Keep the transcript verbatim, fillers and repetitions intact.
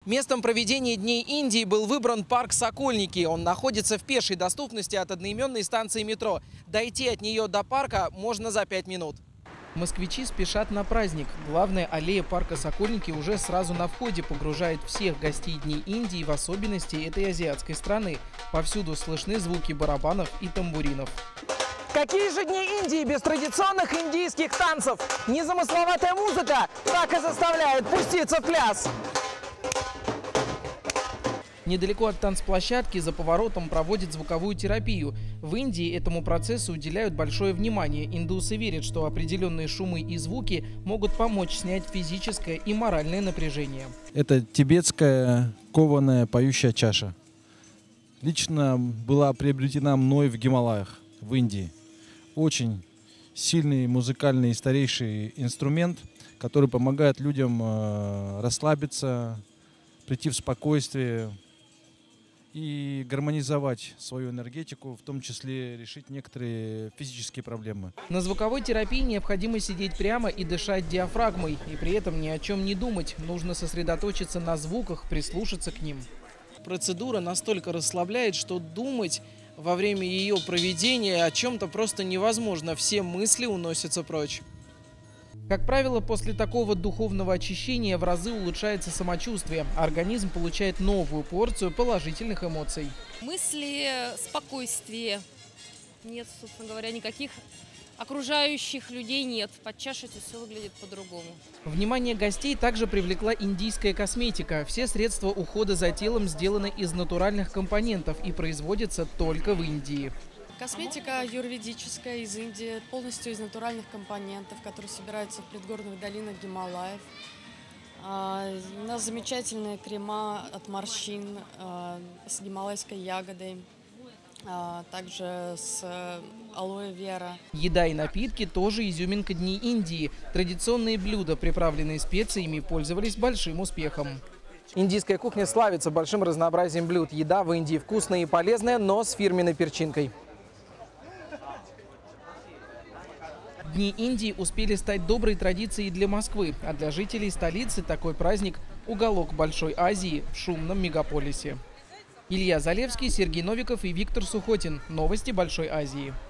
Местом проведения Дней Индии был выбран парк Сокольники. Он находится в пешей доступности от одноименной станции метро. Дойти от нее до парка можно за пять минут. Москвичи спешат на праздник. Главная аллея парка Сокольники уже сразу на входе погружает всех гостей Дней Индии, в особенности этой азиатской страны. Повсюду слышны звуки барабанов и тамбуринов. Какие же Дни Индии без традиционных индийских танцев? Незамысловатая музыка так и заставляет пуститься в пляс. Недалеко от танцплощадки за поворотом проводят звуковую терапию. В Индии этому процессу уделяют большое внимание. Индусы верят, что определенные шумы и звуки могут помочь снять физическое и моральное напряжение. Это тибетская кованая поющая чаша. Лично была приобретена мной в Гималаях, в Индии. Очень сильный музыкальный и старейший инструмент, который помогает людям э, расслабиться, прийти в спокойствие и гармонизовать свою энергетику, в том числе решить некоторые физические проблемы. На звуковой терапии необходимо сидеть прямо и дышать диафрагмой, и при этом ни о чем не думать. Нужно сосредоточиться на звуках, прислушаться к ним. Процедура настолько расслабляет, что думать во время ее проведения о чем-то просто невозможно. Все мысли уносятся прочь. Как правило, после такого духовного очищения в разы улучшается самочувствие. Организм получает новую порцию положительных эмоций. Мысли, спокойствие. Нет, собственно говоря, никаких окружающих людей нет. Под чашей все выглядит по-другому. Внимание гостей также привлекла индийская косметика. Все средства ухода за телом сделаны из натуральных компонентов и производятся только в Индии. Косметика аюрведическая из Индии, полностью из натуральных компонентов, которые собираются в предгорных долинах Гималаев. У нас замечательные крема от морщин с гималайской ягодой, также с алоэ вера. Еда и напитки тоже изюминка Дней Индии. Традиционные блюда, приправленные специями, пользовались большим успехом. Индийская кухня славится большим разнообразием блюд. Еда в Индии вкусная и полезная, но с фирменной перчинкой. Дни Индии успели стать доброй традицией для Москвы, а для жителей столицы такой праздник – уголок Большой Азии в шумном мегаполисе. Илья Залевский, Сергей Новиков и Виктор Сухотин. Новости Большой Азии.